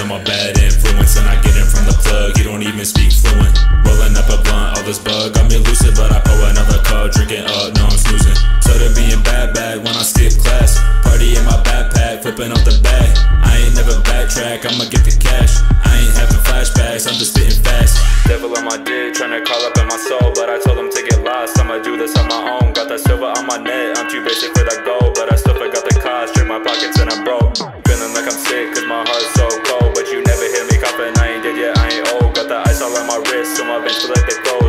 on my bad influence, and I get it from the plug, he don't even speak fluent. Rolling up a blunt, all this bug got me lucid, but I pour another cup, drinking up, no I'm snoozing. Started being bad when I skip class, party in my backpack, flipping up the bag. I ain't never backtrack, I'ma get the cash. I ain't having flashbacks, I'm just spitting fast. Devil on my dick, tryna call up in my soul, but I told him to get lost, I'ma do this on my own. Got that silver on my neck, I'm too basic for that gold, but I still forgot the cost, check my pockets and I'm broke. Feeling like I'm sick, cause my heart's so cold, but you never hear me coughing, I ain't dead yet, I ain't old. Got the ice all on my wrist, so my veins feel like they glow.